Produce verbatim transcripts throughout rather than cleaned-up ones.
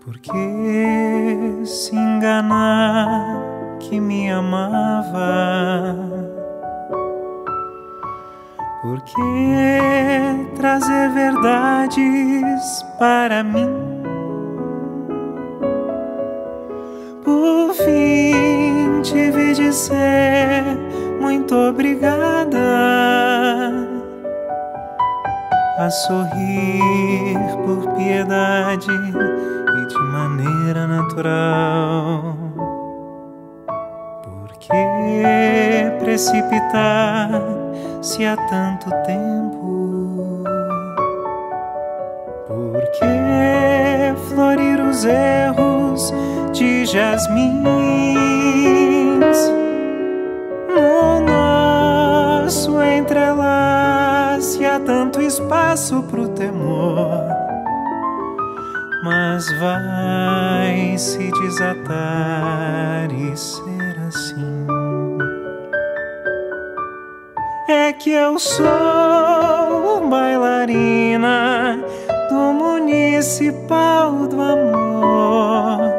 Por que se enganar que me amava? Por que trazer verdades para mim? Por fim tive de dizer muito obrigada, a sorrir por piedade e de maneira natural. Por que precipitar se há tanto tempo? Por que florir os erros de jasmins no nosso entrelace? Há tanto espaço pro temor, mas vai se desatar e ser assim. É que eu sou bailarina do municipal do amor,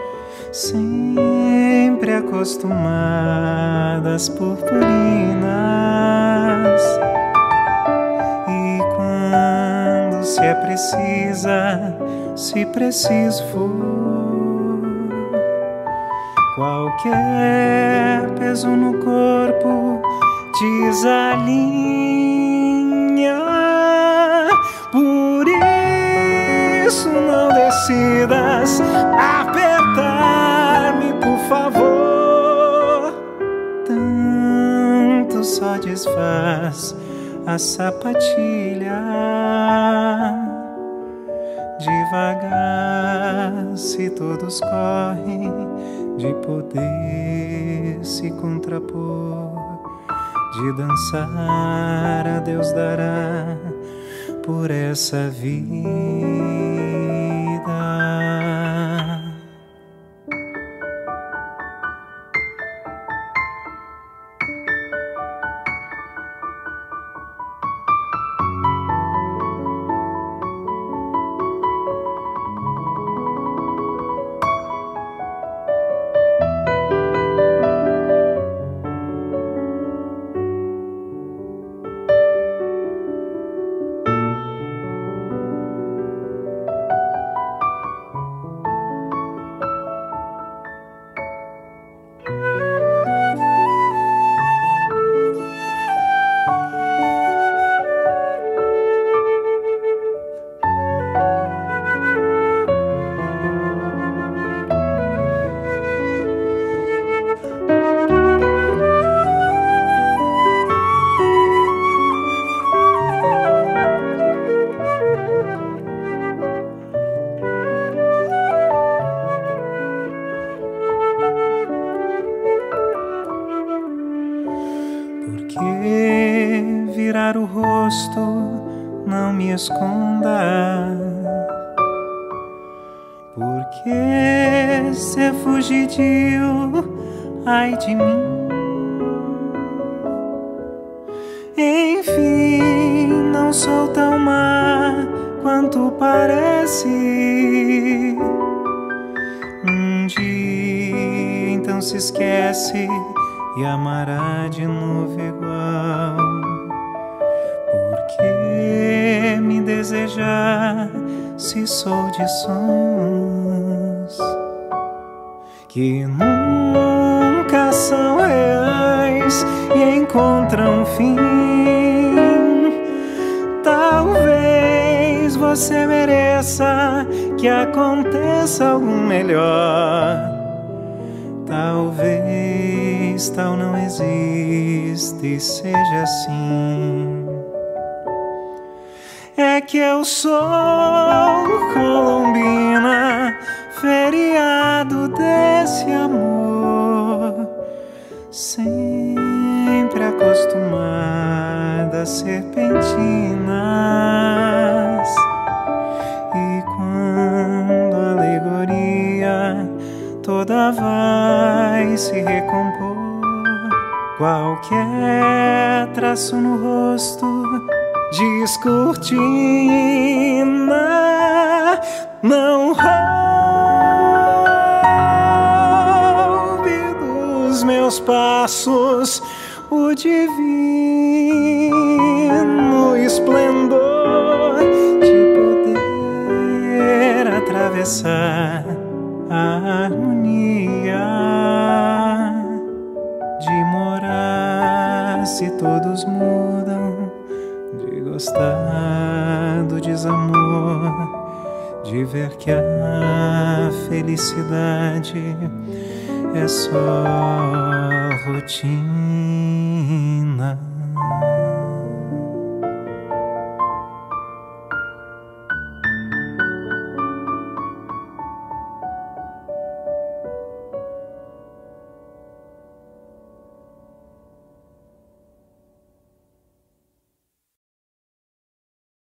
sempre acostumada às purpurinas. E quando se é precisa, se preciso for, qualquer peso no corpo desalinha. Por isso não decidas apertar-me, por favor. Tanto só desfaz a sapatilha. Devagar, se todos correm, de poder se contrapor, de dançar a Deus dará por essa vida. Virar o rosto, não me esconda. Por que ser fugidio, ai de mim? Enfim, não sou tão má quanto parece. Um dia então se esquece e amará de novo igual. Por que me desejar se sou de sonhos que nunca são reais e encontram fim? Talvez você mereça que aconteça algo melhor. Talvez tal não existe e seja assim. É que eu sou colombina, feriado desse amor, sempre acostumada a serpentinas. E quando a alegoria toda vai se recompor, qualquer traço no rosto descortina não rola. meus passos o divino esplendor de poder atravessar a harmonia, de morar se todos mudam, de gostar do desamor, de ver que a felicidade é só rotina.